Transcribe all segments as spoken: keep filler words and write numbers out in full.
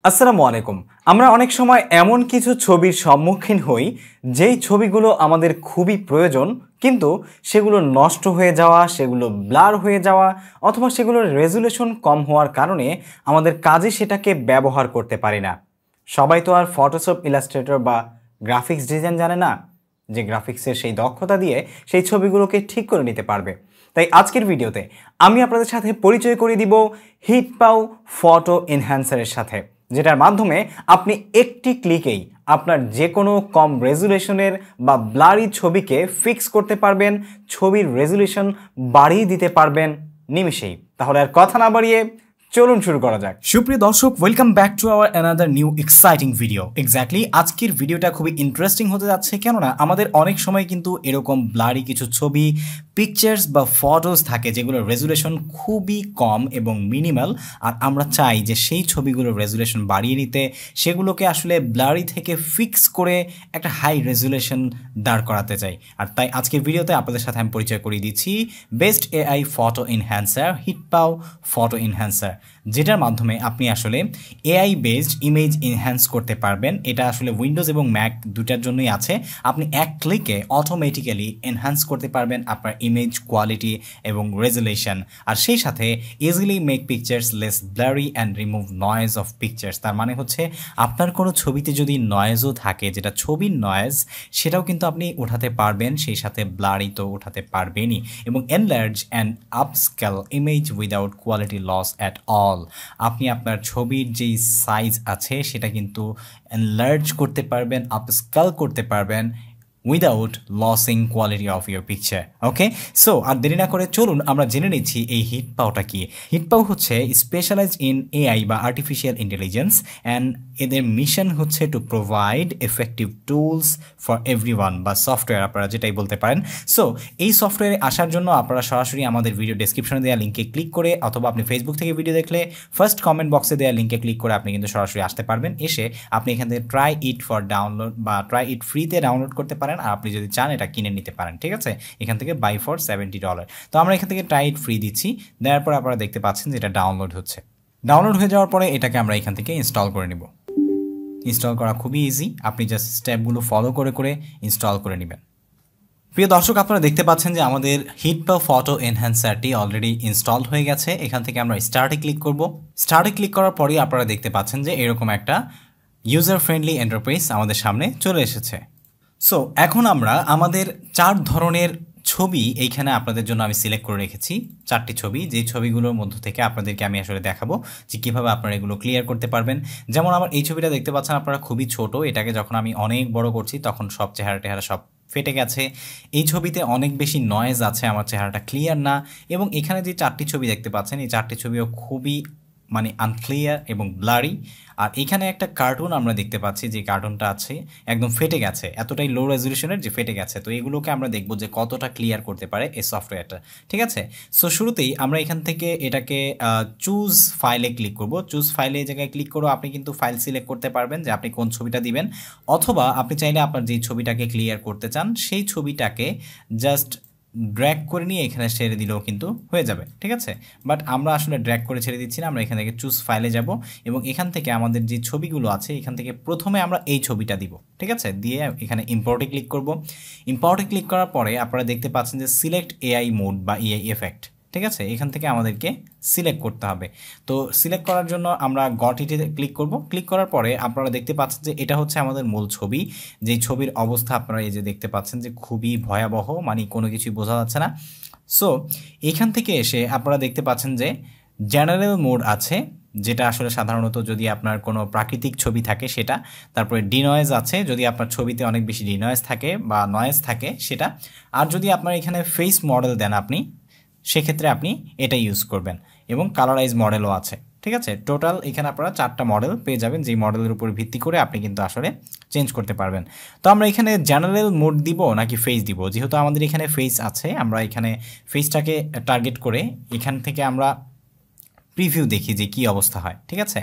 আসসালামু আলাইকুম। আমরা অনেক সময় এমন কিছু ছবির সম্মুখীন হই যেই ছবিগুলো আমাদের খুবই প্রয়োজন, কিন্তু সেগুলো নষ্ট হয়ে যাওয়া, সেগুলো ব্লার হয়ে যাওয়া অথবা সেগুলোর রেজুলেশন কম হওয়ার কারণে আমাদের কাজে সেটাকে ব্যবহার করতে পারি না। সবাই তো আর ফটোশপ, ইলাস্ট্রেটর বা গ্রাফিক্স ডিজাইন জানে না, যে গ্রাফিক্সের সেই দক্ষতা দিয়ে সেই ছবিগুলোকে ঠিক করে নিতে পারবে। তাই আজকের ভিডিওতে আমি আপনাদের সাথে পরিচয় করিয়ে দিব হিটপাও ফটো এনহ্যান্সারের সাথে, যেটার মাধ্যমে আপনি একটি ক্লিকেই আপনার যে কোনো কম রেজুলেশনের বা ব্লারি ছবিকে ফিক্স করতে পারবেন, ছবির রেজুলেশন বাড়িয়ে দিতে পারবেন নিমিষেই। তাহলে আর কথা না বাড়িয়ে চলুন শুরু করা যাক। সুপ্রিয় দর্শক, welcome back to our another new exciting video. Exactly আজকের ভিডিওটা খুবই ইন্টারেস্টিং হতে যাচ্ছে, কেননা আমাদের অনেক সময় কিন্তু এরকম ব্লারি কিছু ছবি, পিকচার্স বা ফটোস থাকে যেগুলোর রেজুলেশন খুবই কম এবং মিনিমাল, আর আমরা চাই যে সেই ছবিগুলোর রেজুলেশন বাড়িয়ে নিতে, সেগুলোকে আসলে ব্লারি থেকে ফিক্স করে একটা হাই রেজুলেশন দাঁড় করাতে চাই। আর তাই আজকের ভিডিওতে আপনাদের সাথে আমি পরিচয় করিয়ে দিচ্ছি best AI photo enhancer, HitPaw photo enhancer, যেটার মাধ্যমে আপনি আসলে এআই বেসড ইমেজ এনহ্যান্স করতে পারবেন। এটা আসলে উইন্ডোজ এবং ম্যাক দুটার জন্যই আছে। আপনি এক ক্লিকে অটোমেটিক্যালি এনহ্যান্স করতে পারবেন আপনার ইমেজ কোয়ালিটি এবং রেজুলেশন, আর সেই সাথে easily make pictures less blurry and remove noise of pictures. তার মানে হচ্ছে আপনার কোনো ছবিতে যদি নয়েজও থাকে, যেটা ছবির নয়েজ, সেটাও কিন্তু আপনি উঠাতে পারবেন, সেই সাথে ব্লারি তো উঠাতে পারবেনই, এবং enlarge and upscale image without quality loss at all. আপনি আপনার ছবির যেই সাইজ আছে সেটা কিন্তু এনলার্জ করতে পারবেন, আপস্কেল করতে পারবেন without losing quality of your picture. Okay, so আর দেরি না করে চলুন আমরা জেনে নিচ্ছি এই হিটপাওটা কি। হিটপাও হচ্ছে স্পেশালাইজড ইন এআই বা আর্টিফিশিয়াল ইন্টেলিজেন্স, অ্যান্ড এদের মিশন হচ্ছে to provide effective tools for everyone, বা সফটওয়্যার আপনারা যেটাই বলতে পারেন। সো এই সফটওয়্যারে আসার জন্য আপনারা সরাসরি আমাদের ভিডিও ডেসক্রিপশনে দেওয়া লিঙ্কে ক্লিক করে, অথবা আপনি ফেসবুক থেকে ভিডিও দেখলে ফার্স্ট কমেন্ট বক্সে দেওয়া লিঙ্কে ক্লিক করে আপনি কিন্তু সরাসরি আসতে পারবেন। এসে আপনি এখান থেকে ট্রাই ইট ফর ডাউনলোড বা ট্রাই ইট ফ্রিতে ডাউনলোড করতে পারেন, আর আপনি যদি চান এটা কিনে নিতে পারেন। ঠিক আছে, এখান থেকে বাই ফর সেভেন্টি ডলার। তো আমরা এখান থেকে ট্রাই ইট ফ্রি দিচ্ছি, দেওয়ার পর আপনারা দেখতে পাচ্ছেন যে এটা ডাউনলোড হচ্ছে। ডাউনলোড হয়ে যাওয়ার পরে এটাকে আমরা এখান থেকে ইনস্টল করে নিব। ইনস্টল করা খুবই ইজি, আপনি জাস্ট স্টেপগুলো ফলো করে করে ইনস্টল করে নেবেন। প্রিয় দর্শক, আপনারা দেখতে পাচ্ছেন যে আমাদের হিটপাও ফটো এনহ্যান্সারটি অলরেডি ইনস্টল হয়ে গেছে। এখান থেকে আমরা স্টার্টে ক্লিক করব। স্টার্টে ক্লিক করার পরেই আপনারা দেখতে পাচ্ছেন যে এরকম একটা ইউজার ফ্রেন্ডলি এন্টারপ্রাইজ আমাদের সামনে চলে এসেছে। সো এখন আমরা আমাদের চার ধরনের ছবি এইখানে আপনাদের জন্য আমি সিলেক্ট করে রেখেছি, চারটি ছবি, যেই ছবিগুলোর মধ্য থেকে আপনাদেরকে আমি আসলে দেখাবো যে কীভাবে আপনারা এগুলো ক্লিয়ার করতে পারবেন। যেমন আমার এই ছবিটা দেখতে পাচ্ছেন আপনারা, খুবই ছোট। এটাকে যখন আমি অনেক বড় করছি তখন সব চেহারা টেহারা সব ফেটে গেছে। এই ছবিতে অনেক বেশি নয়েজ আছে, আমার চেহারাটা ক্লিয়ার না। এবং এখানে যে চারটি ছবি দেখতে পাচ্ছেন, এই চারটি ছবিও খুবই মানে আনক্লিয়ার এবং ব্লারি। আর এখানে একটা কার্টুন আমরা দেখতে পাচ্ছি, যে কার্টুনটা আছে একদম ফেটে গেছে, এতটাই লো রেজলিউশনের যে ফেটে গেছে। তো এগুলোকে আমরা দেখব যে কতটা ক্লিয়ার করতে পারে এই সফটওয়্যারটা। ঠিক আছে, সো শুরুতেই আমরা এখান থেকে এটাকে চুজ ফাইলে ক্লিক করব। চুজ ফাইলে এই জায়গায় ক্লিক করো, আপনি কিন্তু ফাইল সিলেক্ট করতে পারবেন যে আপনি কোন ছবিটা দিবেন, অথবা আপনি চাইলে আপনার যেই ছবিটাকে ক্লিয়ার করতে চান সেই ছবিটাকে জাস্ট ড্র্যাগ করে নিয়ে এখানে ছেড়ে দিলেও কিন্তু হয়ে যাবে। ঠিক আছে, বাট আমরা আসলে ড্র্যাগ করে ছেড়ে দিচ্ছি না, আমরা এখান থেকে চুজ ফাইলে যাব এবং এখান থেকে আমাদের যে ছবিগুলো আছে এখান থেকে প্রথমে আমরা এই ছবিটা দিব। ঠিক আছে, দিয়ে এখানে ইম্পোর্টে ক্লিক করব। ইম্পোর্টে ক্লিক করার পরে আপনারা দেখতে পাচ্ছেন যে সিলেক্ট এআই মোড বা এআই এফেক্ট। ঠিক আছে, এখান থেকে আমাদেরকে সিলেক্ট করতে হবে। তো সিলেক্ট করার জন্য আমরা গট ইটে ক্লিক করব। ক্লিক করার পরে আপনারা দেখতে পাচ্ছেন যে এটা হচ্ছে আমাদের মূল ছবি, যেই ছবির অবস্থা আপনারা এই যে দেখতে পাচ্ছেন যে খুবই ভয়াবহ, মানে কোনো কিছুই বোঝা যাচ্ছে না। সো এখান থেকে এসে আপনারা দেখতে পাচ্ছেন যে জেনারেল মোড আছে, যেটা আসলে সাধারণত যদি আপনার কোনো প্রাকৃতিক ছবি থাকে সেটা। তারপরে ডিনয়েজ আছে, যদি আপনার ছবিতে অনেক বেশি ডিনয়েজ থাকে বা নয়েজ থাকে সেটা। আর যদি আপনার এখানে ফেস মডেল দেন আপনি, সেক্ষেত্রে আপনি এটা ইউজ করবেন। এবং কালারাইজ মডেলও আছে। ঠিক আছে, টোটাল এখানে আপনারা চারটা মডেল পেয়ে যাবেন, যেই মডেলের উপর ভিত্তি করে আপনি কিন্তু আসলে চেঞ্জ করতে পারবেন। তো আমরা এখানে জেনারেল মোড দিব নাকি ফেস দিব? যেহেতু আমাদের এখানে ফেস আছে, আমরা এখানে ফেসটাকে টার্গেট করে এখান থেকে আমরা প্রিভিউ দেখি যে কি অবস্থা হয়। ঠিক আছে,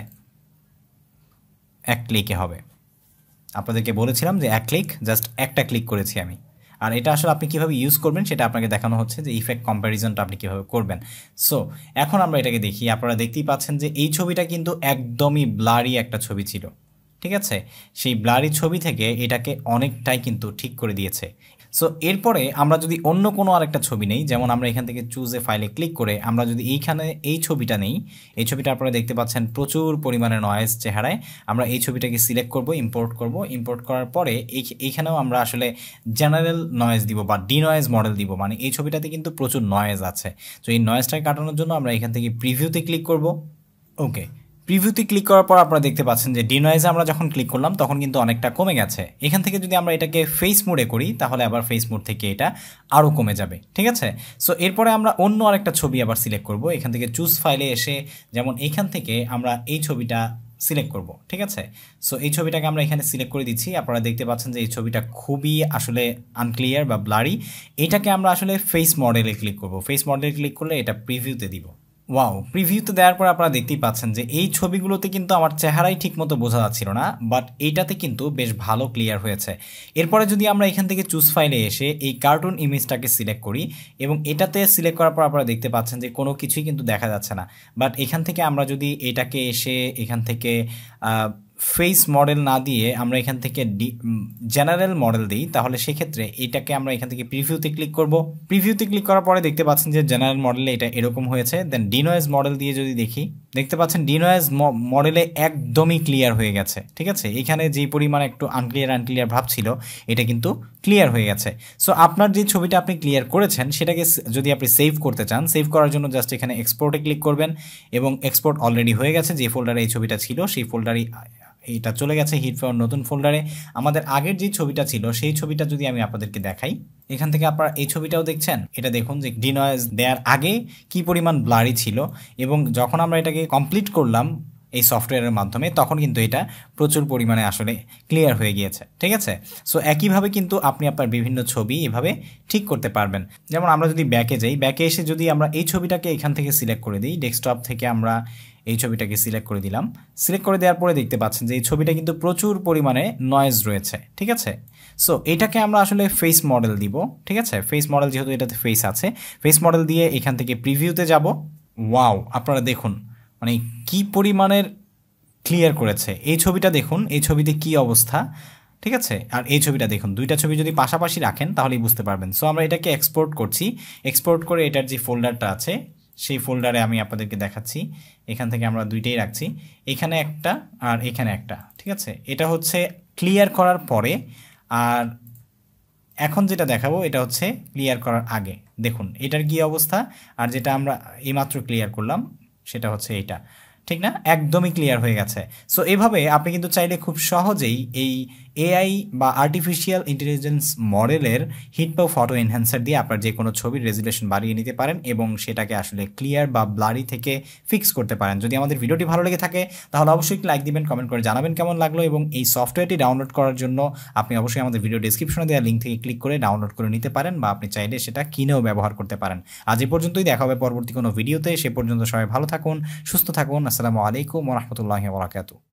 এক ক্লিকে হবে। আপনাদেরকে বলেছিলাম যে এক ক্লিক, জাস্ট একটা ক্লিক করেছি আমি। আর এটা আসলে আপনি কীভাবে ইউজ করবেন সেটা আপনাকে দেখানো হচ্ছে যে ইফেক্ট কম্প্যারিজনটা আপনি কীভাবে করবেন। সো এখন আমরা এটাকে দেখি, আপনারা দেখতেই পাচ্ছেন যে এই ছবিটা কিন্তু একদমই ব্লারি একটা ছবি ছিল, ঠিক আছে? সেই ব্লারি ছবি থেকে এটাকে অনেকটাই কিন্তু ঠিক করে দিয়েছে। সো এরপরে আমরা যদি অন্য কোনো আরেকটা ছবি নেই, যেমন আমরা এখান থেকে চুজ এ ফাইলে ক্লিক করে আমরা যদি এইখানে এই ছবিটা নেই, এই ছবিটা আপনারা দেখতে পাচ্ছেন প্রচুর পরিমাণে নয়েজ চেহারায়। আমরা এই ছবিটাকে সিলেক্ট করব, ইম্পোর্ট করব। ইম্পোর্ট করার পরে এই এইখানেও আমরা আসলে জেনারেল নয়েজ দিব বা ডি নয়েজ মডেল দিব, মানে এই ছবিটাতে কিন্তু প্রচুর নয়েজ আছে। তো এই নয়েজটাকে কাটানোর জন্য আমরা এখান থেকে প্রিভিউতে ক্লিক করব। ওকে, প্রিভিউতে ক্লিক করার পর আপনারা দেখতে পাচ্ছেন যে ডিনয়েজে আমরা যখন ক্লিক করলাম তখন কিন্তু অনেকটা কমে গেছে। এখান থেকে যদি আমরা এটাকে ফেস মোডে করি তাহলে আবার ফেস মোড থেকে এটা আরও কমে যাবে, ঠিক আছে? সো এরপরে আমরা অন্য আরেকটা ছবি আবার সিলেক্ট করব। এখান থেকে চুজ ফাইলে এসে যেমন এখান থেকে আমরা এই ছবিটা সিলেক্ট করব, ঠিক আছে? সো এই ছবিটাকে আমরা এখানে সিলেক্ট করে দিচ্ছি। আপনারা দেখতে পাচ্ছেন যে এই ছবিটা খুবই আসলে আনক্লিয়ার বা ব্লারি। এটাকে আমরা আসলে ফেস মডেলে ক্লিক করব। ফেস মডেলে ক্লিক করলে এটা প্রিভিউতে দিব। ওয়াও, প্রিভিউতে দেওয়ার পর আপনারা দেখতেই পাচ্ছেন যে এই ছবিগুলোতে কিন্তু আমার চেহারাই ঠিকমতো বোঝা যাচ্ছিল না, বাট এইটাতে কিন্তু বেশ ভালো ক্লিয়ার হয়েছে। এরপরে যদি আমরা এখান থেকে চুজ ফাইলে এসে এই কার্টুন ইমেজটাকে সিলেক্ট করি এবং এটাতে সিলেক্ট করার পর আপনারা দেখতে পাচ্ছেন যে কোনো কিছুই কিন্তু দেখা যাচ্ছে না। বাট এখান থেকে আমরা যদি এটাকে এসে এখান থেকে ফেস মডেল না দিয়ে আমরা এখান থেকে ডি জেনারেল মডেল দিই, তাহলে সেক্ষেত্রে এটাকে আমরা এখান থেকে প্রিভিউতে ক্লিক করব। প্রিভিউতে ক্লিক করার পরে দেখতে পাচ্ছেন যে জেনারেল মডেলে এটা এরকম হয়েছে। দেন ডিনয়েজ মডেল দিয়ে যদি দেখি, দেখতে পাচ্ছেন ডিনয়েজ মডেলে একদমই ক্লিয়ার হয়ে গেছে, ঠিক আছে? এখানে যেই পরিমাণ একটু আনক্লিয়ার আনক্লিয়ার ভাব ছিল এটা কিন্তু ক্লিয়ার হয়ে গেছে। সো আপনার যে ছবিটা আপনি ক্লিয়ার করেছেন সেটাকে যদি আপনি সেভ করতে চান, সেভ করার জন্য জাস্ট এখানে এক্সপোর্টে ক্লিক করবেন এবং এক্সপোর্ট অলরেডি হয়ে গেছে। যে ফোল্ডারে এই ছবিটা ছিল সেই ফোল্ডারই এটা চলে গেছে হিটপাওয়ার নতুন ফোল্ডারে। আমাদের আগের যে ছবিটা ছিল সেই ছবিটা যদি আমি আপনাদেরকে দেখাই, এখান থেকে আপনারা এই ছবিটাও দেখছেন। এটা দেখুন যে ডিনয়েজ দেওয়ার আগে কি পরিমাণ ব্লারি ছিল এবং যখন আমরা এটাকে কমপ্লিট করলাম এই সফটওয়্যারের মাধ্যমে তখন কিন্তু এটা প্রচুর পরিমাণে আসলে ক্লিয়ার হয়ে গিয়েছে, ঠিক আছে? সো একইভাবে কিন্তু আপনি আপনার বিভিন্ন ছবি এভাবে ঠিক করতে পারবেন। যেমন আমরা যদি ব্যাকে যাই, ব্যাকে এসে যদি আমরা এই ছবিটাকে এখান থেকে সিলেক্ট করে দিই, ডেস্কটপ থেকে আমরা এই ছবিটাকে সিলেক্ট করে দিলাম। সিলেক্ট করে দেওয়ার পরে দেখতে পাচ্ছেন যে এই ছবিটা কিন্তু প্রচুর পরিমাণে নয়েজ রয়েছে, ঠিক আছে? সো এটাকে আমরা আসলে ফেস মডেল দিব, ঠিক আছে? ফেস মডেল যেহেতু এটাতে ফেস আছে, ফেস মডেল দিয়ে এখান থেকে প্রিভিউতে যাব। ওয়াও, আপনারা দেখুন মানে কি পরিমাণের ক্লিয়ার করেছে। এই ছবিটা দেখুন, এই ছবিতে কি অবস্থা, ঠিক আছে? আর এই ছবিটা দেখুন, দুইটা ছবি যদি পাশাপাশি রাখেন তাহলেই বুঝতে পারবেন। সো আমরা এটাকে এক্সপোর্ট করছি। এক্সপোর্ট করে এটার যে ফোল্ডারটা আছে সেই ফোল্ডারে আমি আপনাদেরকে দেখাচ্ছি। এখান থেকে আমরা দুইটাই রাখছি, এখানে একটা আর এখানে একটা, ঠিক আছে? এটা হচ্ছে ক্লিয়ার করার পরে, আর এখন যেটা দেখাবো এটা হচ্ছে ক্লিয়ার করার আগে। দেখুন এটার কি অবস্থা, আর যেটা আমরা এইমাত্র ক্লিয়ার করলাম সেটা হচ্ছে এইটা, ঠিক না? একদমই ক্লিয়ার হয়ে গেছে। সো এভাবে আপনি কিন্তু চাইলে খুব সহজেই এই এআই বা আর্টিফিশিয়াল ইন্টেলিজেন্স মডেলের হিটপাও ফটো এনহ্যান্সার দিয়ে আপনার যে কোনো ছবির রেজুলেশন বাড়িয়ে নিতে পারেন এবং সেটাকে আসলে ক্লিয়ার বা ব্লারি থেকে ফিক্স করতে পারেন। যদি আমাদের ভিডিওটি ভালো লেগে থাকে তাহলে অবশ্যই লাইক দিবেন, কমেন্ট করে জানাবেন কেমন লাগলো, এবং এই সফটওয়্যারটি ডাউনলোড করার জন্য আপনি অবশ্যই আমাদের ভিডিও ডেসক্রিপশনে দেওয়া লিঙ্ক থেকে ক্লিক করে ডাউনলোড করে নিতে পারেন, বা আপনি চাইলে সেটা কিনেও ব্যবহার করতে পারেন। আজ এ পর্যন্তই, দেখা হবে পরবর্তী কোনো ভিডিওতে। সে পর্যন্ত সবাই ভালো থাকুন, সুস্থ থাকুন। আসসালামু আলাইকুম ওয়া রাহমাতুল্লাহি ওয়া বারাকাতুহু।